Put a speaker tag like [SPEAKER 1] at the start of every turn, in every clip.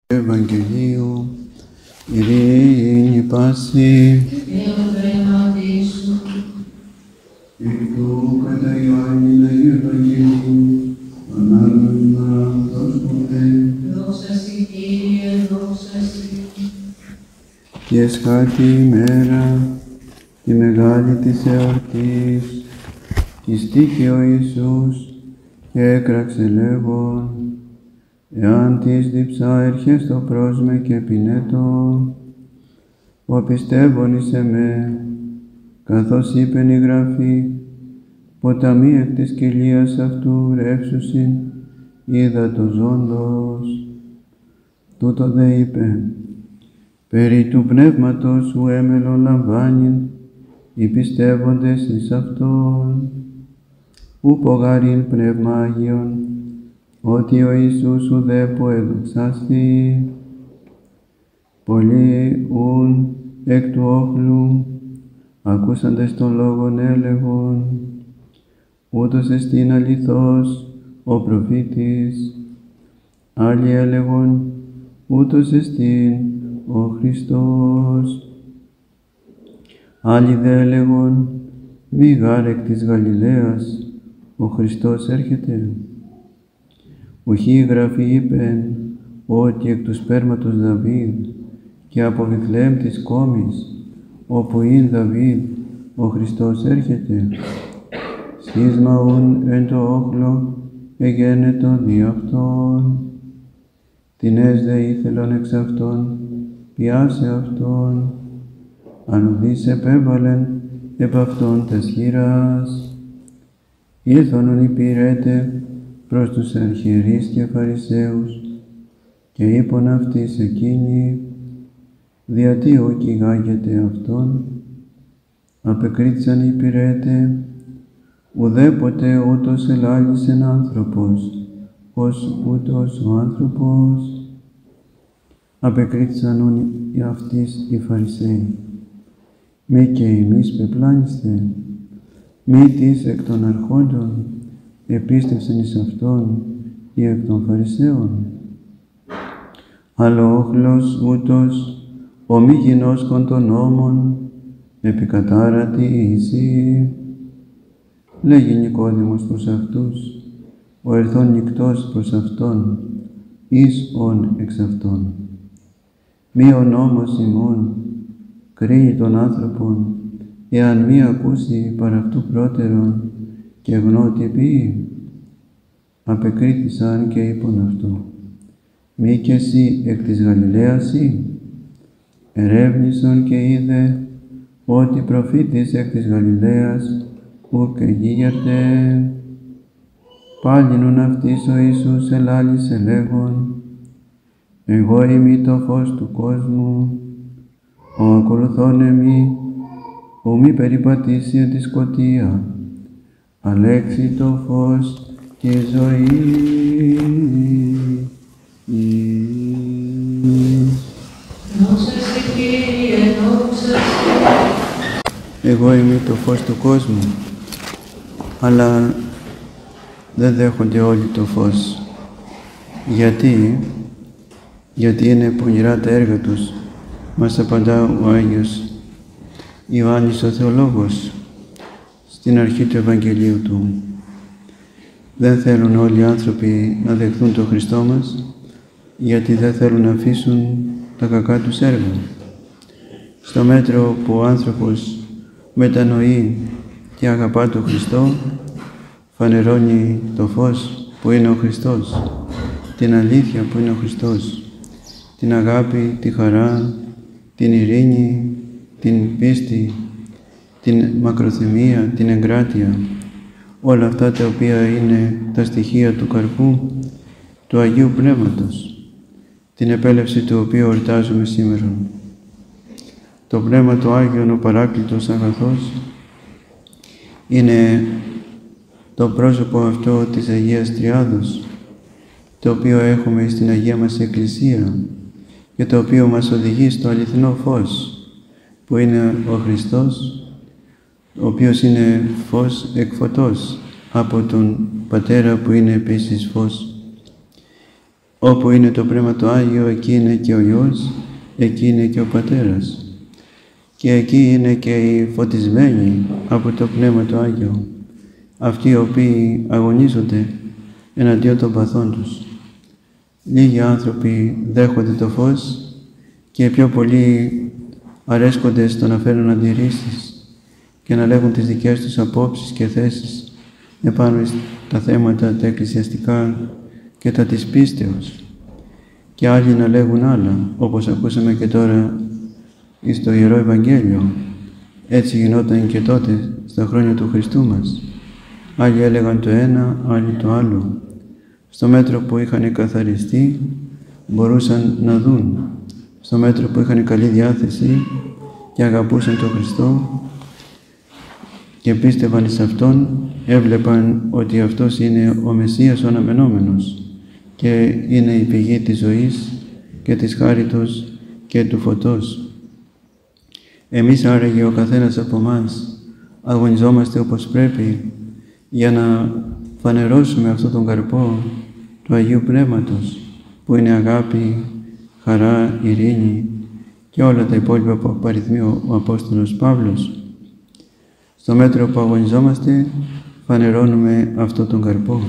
[SPEAKER 1] Ευαγγελίου, ειρήνη πάση. Εκ του κατά Ιωάννη Αγίου Ευαγγελίου, ανάλογα δόσκονται.
[SPEAKER 2] Δόξα σοι, Κύριε, δόξα σοι.
[SPEAKER 1] Και εσχάτη ημέρα, τη μεγάλη της εορτής, και στήκε ο Ιησούς και έκραξε λέγον, εάν της διψά έρχεστο προς με και πινέτο, ο πιστεύων εις εμέ, καθώς είπεν η Γραφή, ποταμοί εκ της κοιλίας αυτού ρεύσουσιν ύδατος ζώντος. Τούτο δε είπε, περί του πνεύματος σου έμελον λαμβάνειν οι πιστεύοντες εις Αυτόν, ούπο γαρήν Πνεύμα Άγιον, ότι ο Ιησούς ουδέπω εδοξάστη, πολλοί ούν εκ του όχλου, ακούσαντες τον λόγον έλεγον, ούτως εστίν αληθώς ο προφήτης, άλλοι έλεγον, ούτως εστίν ο Χριστός. Άλλοι δε έλεγον, μη γάρ εκ της Γαλιλαίας ο Χριστός έρχεται. Ουχή η Γραφή είπεν, ότι εκ του σπέρματος Δαβίδ και από Βιθλεέμ της κόμης, όπου ειν Δαβίδ ο Χριστός έρχεται. Σχίσμα ούν εν το όχλο εγένετο δι' αυτόν. Τινές δε ήθελον εξ αυτόν, πιάσε αυτόν, αν ουδείς επέβαλεν επ' αυτόν τας χείρας. Ήλθον οι πυρέτε προς τους αρχιερείς και Φαρισαίους και είπον αυτοίς εκείνοι, διατί ο κηγάγεται αυτόν. Απεκρίθησαν οι πυρέτε, ουδέποτε ούτως ελάλησεν άνθρωπος, ως ούτως ο άνθρωπος. Απεκρίθησαν οι αυτοίς οι Φαρισαίοι, μη και εμείς πεπλάνιστε, μη τις εκ των αρχόντων επίστευσεν εις αυτόν ή εκ των Φαρισαίων. Αλλά όχλος ούτως ο μη γινώσκων των νόμων επικατάρατη εισή. Λέγει Νικόδημος προς αυτούς, ο ερθών νυκτός προς αυτόν, εις ον εξ αυτόν. Μη ο νόμος ημών κρίνει τον άνθρωπον, εάν μη ακούσει παρ' αυτού πρώτερον και γνώτη ποιεί. Απεκρίθησαν και είπον αυτό, μη και εσύ εκ της Γαλιλαίας ή. Ερεύνησον και είδε ότι προφήτης εκ της Γαλιλαίας ουκ εγίγερτε. Πάλινον αυτής ο Ιησούς ελάλησε λέγον, εγώ είμαι το φως του κόσμου, ο ακολουθών εμεί, ο μη περιπατήσει εν τη σκοτία, αλέξει το φως και ζωή.
[SPEAKER 2] Δόξα σοι, Κύριε, δόξα σοι.
[SPEAKER 1] Εγώ είμαι το φως του κόσμου, αλλά δεν δέχονται όλοι το φως. Γιατί είναι πονηρά τα έργα τους, μας απαντά ο Άγιος Ιωάννης ο Θεολόγος στην αρχή του Ευαγγελίου του. Δεν θέλουν όλοι οι άνθρωποι να δεχθούν τον Χριστό μας, γιατί δεν θέλουν να αφήσουν τα κακά τους έργα. Στο μέτρο που ο άνθρωπος μετανοεί και αγαπά τον Χριστό, φανερώνει το φως που είναι ο Χριστός, την αλήθεια που είναι ο Χριστός, την αγάπη, τη χαρά, την ειρήνη, την πίστη, την μακροθυμία, την εγκράτεια, όλα αυτά τα οποία είναι τα στοιχεία του καρπού του Αγίου Πνεύματος, την επέλευση του οποίου εορτάζουμε σήμερα. Το Πνεύμα του Άγιον, ο Παράκλητος αγαθός, είναι το πρόσωπο αυτό της Αγίας Τριάδος, το οποίο έχουμε στην Αγία μας Εκκλησία και το οποίο μας οδηγεί στο αληθινό φως, που είναι ο Χριστός, ο οποίος είναι φως εκ φωτός από τον Πατέρα που είναι επίσης φως. Όπου είναι το Πνεύμα το Άγιο, εκεί είναι και ο Υιός, εκεί είναι και ο Πατέρας. Και εκεί είναι και οι φωτισμένοι από το Πνεύμα το Άγιο, αυτοί οι οποίοι αγωνίζονται εναντίον των παθών τους. Λίγοι άνθρωποι δέχονται το φως και πιο πολλοί αρέσκονται στο να φέρουν αντιρρήσεις και να λέγουν τις δικές τους απόψεις και θέσεις επάνω στα θέματα τα εκκλησιαστικά και τα της πίστεως. Και άλλοι να λέγουν άλλα, όπως ακούσαμε και τώρα στο Ιερό Ευαγγέλιο. Έτσι γινόταν και τότε στα χρόνια του Χριστού μας. Άλλοι έλεγαν το ένα, άλλοι το άλλο. Στο μέτρο που είχαν καθαριστεί μπορούσαν να δουν. Στο μέτρο που είχαν καλή διάθεση και αγαπούσαν τον Χριστό και πίστευαν σε Αυτόν, έβλεπαν ότι Αυτός είναι ο Μεσσίας ο αναμενόμενος και είναι η πηγή της ζωής και της χάριτος και του φωτός. Εμείς άραγε ο καθένας από εμάς αγωνιζόμαστε όπως πρέπει για να φανερώσουμε αυτόν τον καρπό του Αγίου Πνεύματος, που είναι αγάπη, χαρά, ειρήνη και όλα τα υπόλοιπα που απαριθμεί ο Απόστολος Παύλος. Στο μέτρο που αγωνιζόμαστε φανερώνουμε αυτόν τον καρπό.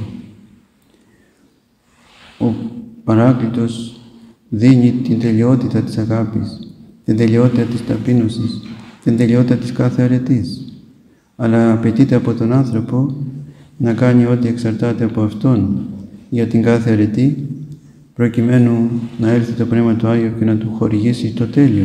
[SPEAKER 1] Ο Παράκλητος δίνει την τελειότητα της αγάπης, την τελειότητα της ταπείνωσης, την τελειότητα της κάθε αρετής, αλλά απαιτείται από τον άνθρωπο να κάνει ό,τι εξαρτάται από Αυτόν για την κάθε αρετή, προκειμένου να έρθει το Πνεύμα του Άγιο και να του χορηγήσει το τέλειο.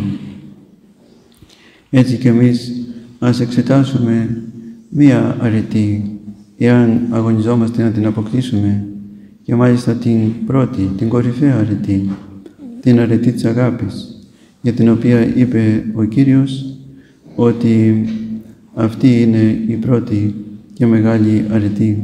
[SPEAKER 1] Έτσι και εμείς ας εξετάσουμε μία αρετή, εάν αγωνιζόμαστε να την αποκτήσουμε, και μάλιστα την πρώτη, την κορυφαία αρετή, την αρετή της αγάπης, για την οποία είπε ο Κύριος ότι αυτή είναι η πρώτη και μεγάλη αρετή.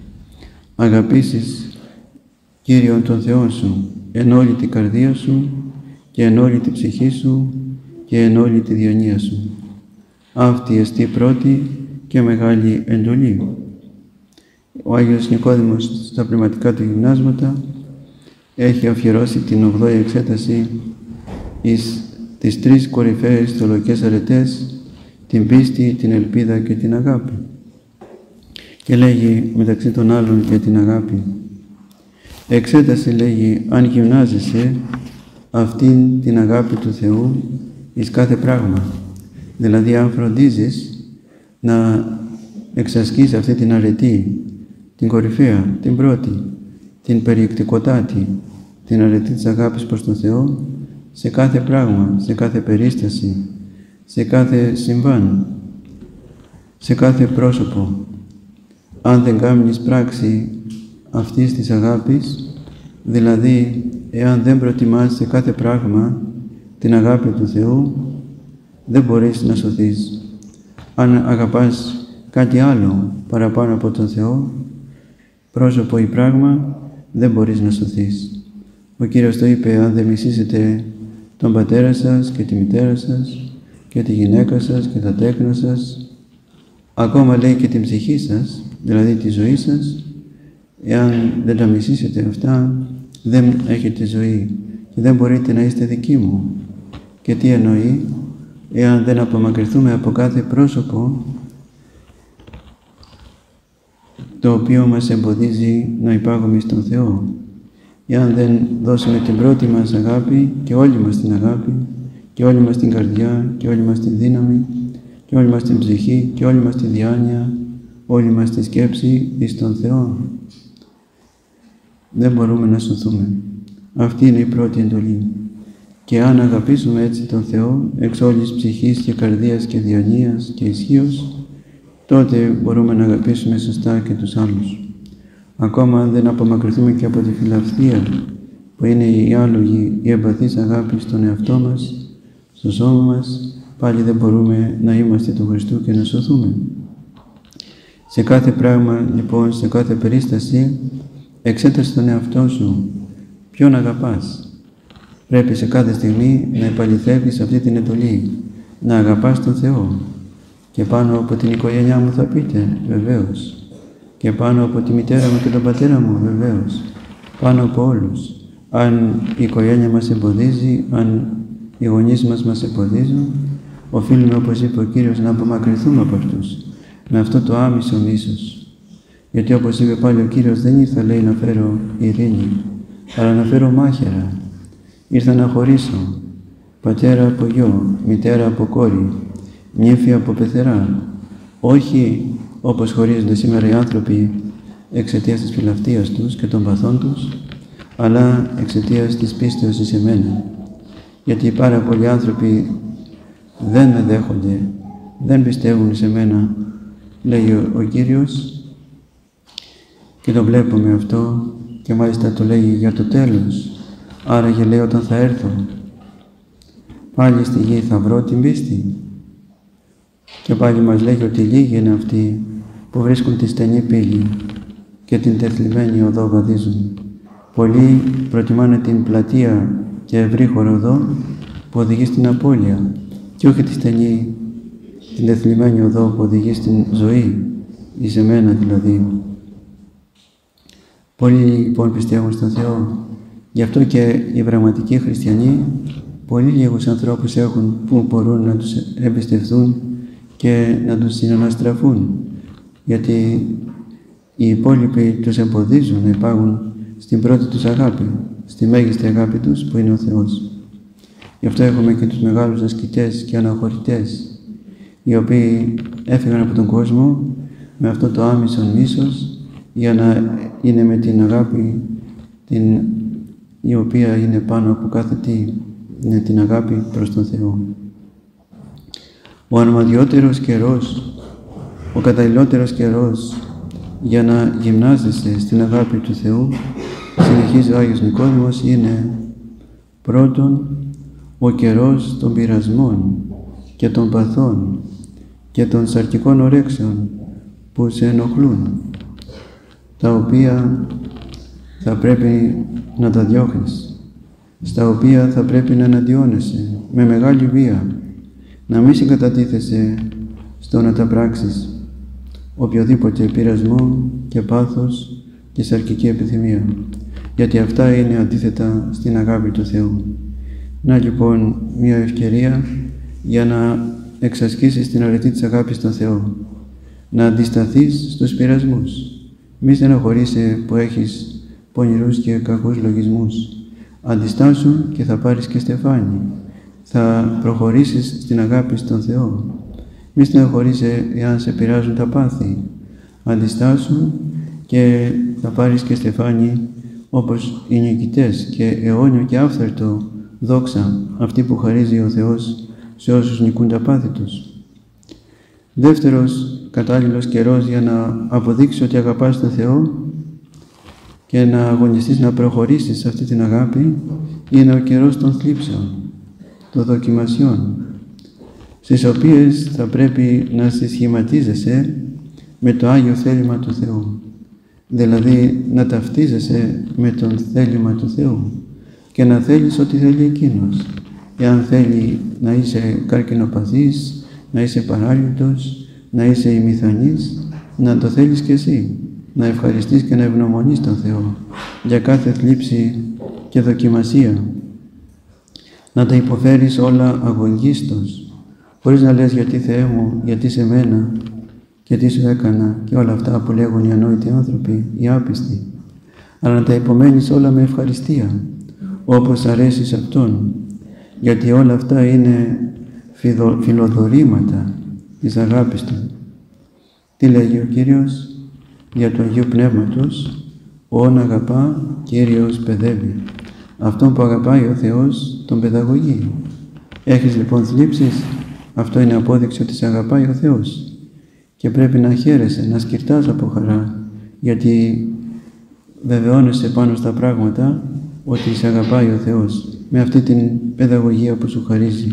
[SPEAKER 1] Αγαπήσεις Κύριον τον Θεό σου εν όλη την καρδία σου και εν όλη την ψυχή σου και εν όλη τη διανοία σου. Αυτή εστί πρώτη και μεγάλη εντολή. Ο Άγιος Νικόδημος στα πνευματικά του γυμνάσματα έχει αφιερώσει την 8η εξέταση εις τις τρεις κορυφαίες θεολογικές αρετές, την πίστη, την ελπίδα και την αγάπη. Και λέγει μεταξύ των άλλων και την αγάπη. Εξέταση, λέγει, αν γυμνάζεσαι αυτήν την αγάπη του Θεού εις κάθε πράγμα. Δηλαδή αν φροντίζεις να εξασκείς αυτή την αρετή, την κορυφαία, την πρώτη, την περιεκτικοτάτη, την αρετή της αγάπης προς τον Θεό, σε κάθε πράγμα, σε κάθε περίσταση, σε κάθε συμβάν, σε κάθε πρόσωπο. Αν δεν κάνεις πράξη αυτής της αγάπης, δηλαδή εάν δεν προτιμάς σε κάθε πράγμα την αγάπη του Θεού, δεν μπορείς να σωθείς. Αν αγαπάς κάτι άλλο παραπάνω από τον Θεό, πρόσωπο ή πράγμα, δεν μπορείς να σωθείς. Ο Κύριος το είπε, αν δεν μισήσετε τον πατέρα σας και τη μητέρα σας και τη γυναίκα σας και τα τέκνα σας, ακόμα λέει και την ψυχή σας, δηλαδή τη ζωή σας, εάν δεν τα μισήσετε αυτά, δεν έχετε ζωή και δεν μπορείτε να είστε δικοί μου. Και τι εννοεί? Εάν δεν απομακρυνθούμε από κάθε πρόσωπο το οποίο μας εμποδίζει να υπάγουμε στον Θεό. Εάν δεν δώσουμε την πρώτη μας αγάπη και όλη μας την αγάπη και όλη μας την καρδιά και όλη μας την δύναμη και όλη μας την ψυχή και όλη μας τη διάνοια, όλη μας τη σκέψη εις τον Θεό, δεν μπορούμε να σωθούμε. Αυτή είναι η πρώτη εντολή. Και αν αγαπήσουμε έτσι τον Θεό εξ όλης ψυχής και καρδίας και διανοίας και ισχύος, τότε μπορούμε να αγαπήσουμε σωστά και τους άλλους. Ακόμα αν δεν απομακρυνθούμε και από τη φιλαυτία, που είναι η άλογη, η εμπαθής αγάπη στον εαυτό μας, στο σώμα μας, πάλι δεν μπορούμε να είμαστε του Χριστού και να σωθούμε. Σε κάθε πράγμα, λοιπόν, σε κάθε περίσταση, εξέτασε τον εαυτό σου. Ποιον αγαπάς? Πρέπει σε κάθε στιγμή να επαληθεύεις αυτή την εντολή, να αγαπάς τον Θεό. Και πάνω από την οικογένειά μου θα πείτε, βεβαίως. Και πάνω από τη μητέρα μου και τον πατέρα μου, βεβαίως. Πάνω από όλους. Αν η οικογένεια μας εμποδίζει, αν οι γονείς μας εμποδίζουν, οφείλουμε, όπως είπε ο Κύριος, να απομακρυνθούμε από αυτούς, με αυτό το άμυσο μίσος. Γιατί όπως είπε πάλι ο Κύριος, δεν ήρθα, λέει, να φέρω ειρήνη, αλλά να φέρω μάχαιρα. Ήρθα να χωρίσω πατέρα από γιο, μητέρα από κόρη, νύφη από πεθερά. Όχι όπως χωρίζονται σήμερα οι άνθρωποι εξαιτίας της φιλαυτίας τους και των παθών τους, αλλά εξαιτίας της πίστεως εις εμένα. Γιατί πάρα πολλοί άνθρωποι δεν με δέχονται, δεν πιστεύουν σε μένα, λέει ο Κύριος, και το βλέπουμε αυτό, και μάλιστα το λέει για το τέλος. Άραγε, λέει, όταν θα έρθω πάλι στη γη θα βρω την πίστη. Και πάλι μας λέει ότι λίγοι είναι αυτοί που βρίσκουν τη στενή πύλη και την τεθλιμμένη οδό βαδίζουν. Πολλοί προτιμάνε την πλατεία και ευρύχωρο οδό που οδηγεί στην απώλεια και όχι τη στενή, την τεθλιμμένη οδό που οδηγεί στην ζωή, εις εμένα δηλαδή. Πολλοί λοιπόν πιστεύουν στον Θεό. Γι' αυτό και οι πραγματικοί χριστιανοί πολύ λίγους ανθρώπους έχουν που μπορούν να τους εμπιστευτούν και να τους συναναστραφούν. Γιατί οι υπόλοιποι τους εμποδίζουν να υπάγουν στην πρώτη τους αγάπη, στη μέγιστη αγάπη τους που είναι ο Θεός. Γι' αυτό έχουμε και τους μεγάλους ασκητές και αναχωρητές, οι οποίοι έφυγαν από τον κόσμο με αυτό το άμυσον μίσος για να είναι με την αγάπη η οποία είναι πάνω από κάθε τι, είναι την αγάπη προς τον Θεό. Ο αρμαδιότερος καιρός, ο καταλληλότερος καιρός για να γυμνάζεσαι στην αγάπη του Θεού, συνεχίζει ο Άγιος Νικόδημος, είναι πρώτον ο καιρός των πειρασμών και των παθών και των σαρκικών ορέξεων που σε ενοχλούν, τα οποία θα πρέπει να τα διώχνεις, στα οποία θα πρέπει να εναντιώνεσαι με μεγάλη βία, να μην συγκατατίθεσαι στο να τα πράξεις οποιοδήποτε πειρασμό και πάθος και σαρκική επιθυμία, γιατί αυτά είναι αντίθετα στην αγάπη του Θεού. Να λοιπόν μια ευκαιρία για να εξασκήσεις την αρετή της αγάπης στον Θεό, να αντισταθείς στους πειρασμούς. Μη στεναχωρείσαι που έχεις πονηρούς και κακούς λογισμούς. Αντιστάσου και θα πάρεις και στεφάνι. Θα προχωρήσεις στην αγάπη στον Θεό. Μη στεναχωρείσαι εάν σε πειράζουν τα πάθη. Αντιστάσου και θα πάρεις και στεφάνι όπως οι νικητές και αιώνιο και άφθαρτο δόξα αυτή που χαρίζει ο Θεός σε όσους νικούν τα πάθη τους. Δεύτερος κατάλληλος καιρός για να αποδείξεις ότι αγαπάς τον Θεό και να αγωνιστείς να προχωρήσεις σε αυτή την αγάπη είναι ο καιρός των θλίψεων, των δοκιμασιών, στις οποίες θα πρέπει να συσχηματίζεσαι με το Άγιο θέλημα του Θεού, δηλαδή να ταυτίζεσαι με το θέλημα του Θεού και να θέλεις ό,τι θέλει Εκείνος. Εάν θέλει να είσαι καρκινοπαθής, να είσαι παράλυτος, να είσαι ημιθανής, να το θέλεις και εσύ, να ευχαριστείς και να ευγνωμονείς τον Θεό για κάθε θλίψη και δοκιμασία, να τα υποφέρεις όλα αγωγίστως, χωρίς να λες γιατί Θεέ μου, γιατί σε μένα και τι σου έκανα και όλα αυτά που λέγουν οι ανόητοι άνθρωποι, οι άπιστοι, αλλά να τα υπομένεις όλα με ευχαριστία, όπως αρέσει σε Αυτόν, γιατί όλα αυτά είναι φιλοδορήματα της αγάπης Του. Τι λέγει ο Κύριος για το Αγίου Πνεύματος? Όν αγαπά, Κύριος παιδεύει. Αυτόν που αγαπάει ο Θεός τον παιδαγωγεί. Έχεις λοιπόν θλίψεις? Αυτό είναι απόδειξη ότι σε αγαπάει ο Θεός και πρέπει να χαίρεσαι, να σκυρτάς από χαρά, γιατί βεβαιώνεσαι πάνω στα πράγματα ότι σε αγαπάει ο Θεός με αυτή την παιδαγωγία που σου χαρίζει.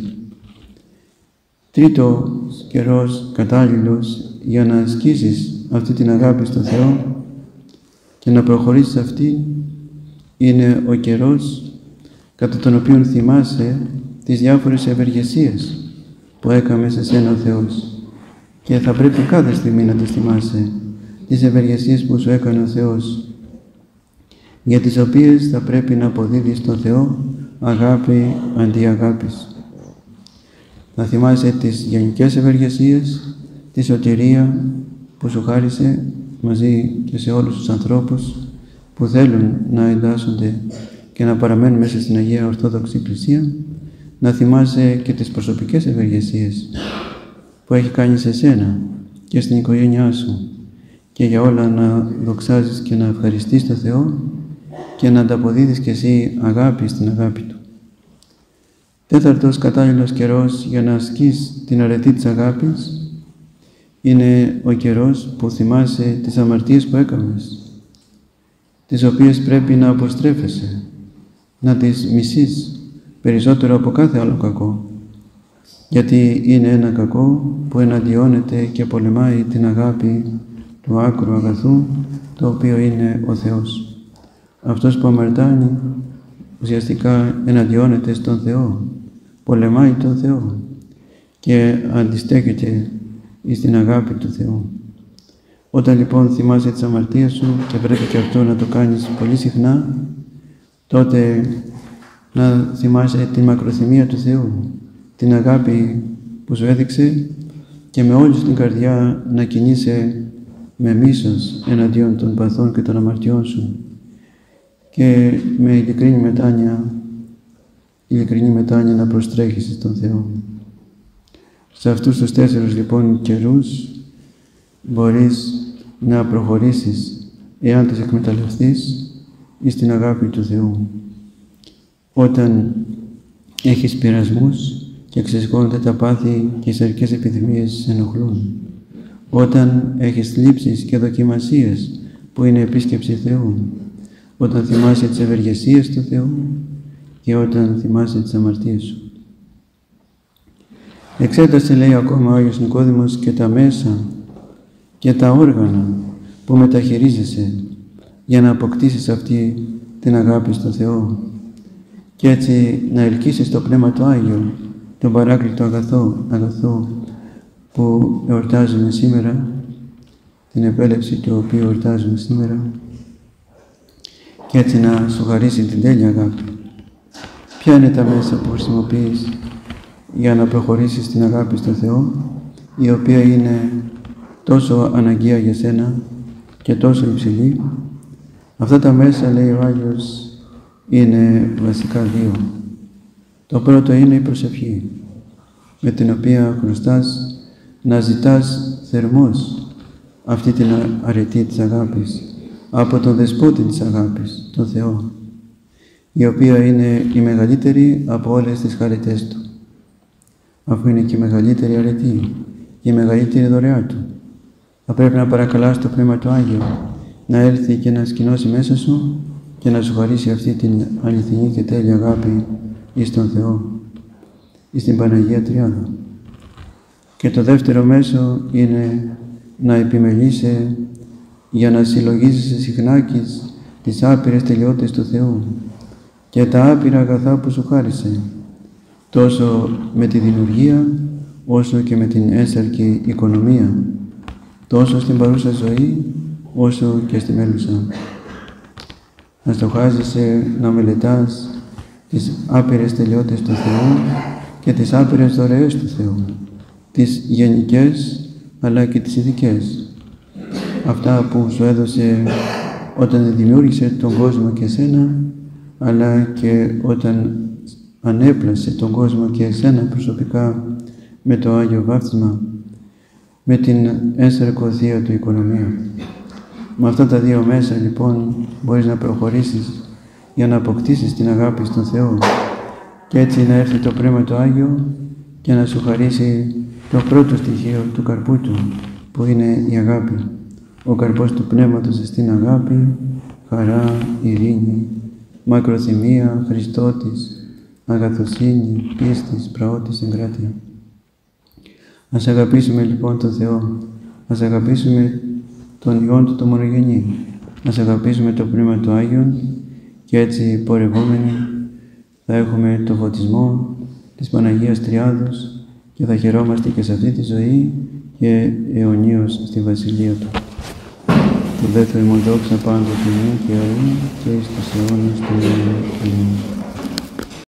[SPEAKER 1] Τρίτος καιρός κατάλληλος για να ασκήσεις αυτή την αγάπη στον Θεό και να προχωρήσεις αυτή είναι ο καιρός κατά τον οποίο θυμάσαι τις διάφορες ευεργεσίες που έκαμε σε σένα ο Θεός, και θα πρέπει κάθε στιγμή να τις θυμάσαι, τις ευεργεσίες που σου έκανε ο Θεός. για τις οποίες θα πρέπει να αποδίδεις στον Θεό αγάπη αντί αγάπης. Να θυμάσαι τις γενικές ευεργεσίες, τη σωτηρία που σου χάρισε μαζί και σε όλους τους ανθρώπους που θέλουν να εντάσσονται και να παραμένουν μέσα στην Αγία Ορθόδοξη Εκκλησία. Να θυμάσαι και τις προσωπικές ευεργεσίες που έχει κάνει σε σένα και στην οικογένειά σου, και για όλα να δοξάζεις και να ευχαριστείς τον Θεό και να ανταποδίδεις και εσύ αγάπη στην αγάπη Του. Τέταρτος κατάλληλος καιρός για να ασκείς την αρετή της αγάπης είναι ο καιρός που θυμάσαι τις αμαρτίες που έκαμες, τις οποίες πρέπει να αποστρέφεσαι, να τις μισείς περισσότερο από κάθε άλλο κακό, γιατί είναι ένα κακό που εναντιώνεται και πολεμάει την αγάπη του άκρου αγαθού, το οποίο είναι ο Θεός. Αυτός που αμαρτάνει ουσιαστικά εναντιώνεται στον Θεό, πολεμάει τον Θεό και αντιστέκεται στην αγάπη του Θεού. Όταν λοιπόν θυμάσαι τις αμαρτίες σου, και πρέπει και αυτό να το κάνεις πολύ συχνά, τότε να θυμάσαι την μακροθυμία του Θεού, την αγάπη που σου έδειξε, και με όλη την καρδιά να κινείσαι με μίσος εναντίον των παθών και των αμαρτιών σου και με ειλικρινή μετάνοια να προστρέχεις στον Θεό. Σε αυτούς τους 4 λοιπόν καιρούς μπορείς να προχωρήσεις, εάν τους εκμεταλλευτείς, στην αγάπη του Θεού. Όταν έχεις πειρασμούς και ξεσηκώνονται τα πάθη και οι σαρκικές επιθυμίες σε ενοχλούν, όταν έχεις θλίψεις και δοκιμασίες που είναι επίσκεψη Θεού, όταν θυμάσαι τις ευεργεσίες του Θεού και όταν θυμάσαι τις αμαρτίες σου. Εξέτασε, λέει ακόμα ο Άγιος Νικόδημος, και τα μέσα και τα όργανα που μεταχειρίζεσαι για να αποκτήσεις αυτή την αγάπη στο Θεό και έτσι να ελκύσεις το Πνεύμα το Άγιο, τον παράκλητο αγαθό που εορτάζουμε σήμερα, την επέλευση του οποίου εορτάζουμε σήμερα, και έτσι να σου χαρίσει την τέλεια αγάπη. Ποια είναι τα μέσα που χρησιμοποιείς για να προχωρήσεις στην αγάπη στο Θεό, η οποία είναι τόσο αναγκαία για σένα και τόσο υψηλή? Αυτά τα μέσα, λέει ο Άγιος, είναι βασικά 2. Το πρώτο είναι η προσευχή, με την οποία χρωστάς να ζητάς θερμός αυτή την αρετή της αγάπης από τον Δεσπότη της αγάπης, τον Θεό, η οποία είναι η μεγαλύτερη από όλες τις χαριτές Του, αφού είναι και η μεγαλύτερη αρετή και η μεγαλύτερη δωρεά Του. Θα πρέπει να παρακαλάς το Πνεύμα του Άγιο να έρθει και να σκηνώσει μέσα σου και να σου χαρίσει αυτή την αληθινή και τέλεια αγάπη εις τον Θεό, εις την Παναγία Τριάδα. Και το δεύτερο μέσο είναι να επιμελείσαι για να συλλογίζεσαι συχνάκης τις άπειρες τελειότητες του Θεού και τα άπειρα αγαθά που σου χάρισε, τόσο με τη δημιουργία όσο και με την έσαρκη οικονομία, τόσο στην παρούσα ζωή όσο και στη μέλουσα. Να στοχάζεσαι να μελετάς τις άπειρες τελειότητες του Θεού και τις άπειρες δωρεές του Θεού, τις γενικές αλλά και τις ειδικές. Αυτά που σου έδωσε όταν δημιούργησε τον κόσμο και εσένα, αλλά και όταν ανέπλασε τον κόσμο και εσένα προσωπικά με το Άγιο Βάπτισμα, με την έσαρκο Θεία Του οικονομία. Με αυτά τα 2 μέσα λοιπόν μπορείς να προχωρήσεις για να αποκτήσεις την αγάπη στον Θεό και έτσι να έρθει το Πνεύμα το Άγιο και να σου χαρίσει το πρώτο στοιχείο του καρπού Του, που είναι η αγάπη. Ο καρπός του Πνεύματος εστίν αγάπη, χαρά, ειρήνη, μακροθυμία, Χριστότης, αγαθοσύνη, πίστης, πραότης, εγκράτεια. Ας αγαπήσουμε λοιπόν τον Θεό, ας αγαπήσουμε τον Υιόν Του το μονογενή, ας αγαπήσουμε το Πνεύμα του Άγιον και έτσι πορευόμενοι θα έχουμε το φωτισμό της Παναγίας Τριάδος και θα χαιρόμαστε και σε αυτή τη ζωή και αιωνίως στη Βασιλεία Του. Σου δέθω ημών δόξα πάντοτε νου και αΐ και εις τους αιώνας του αιώνας. Αμήν.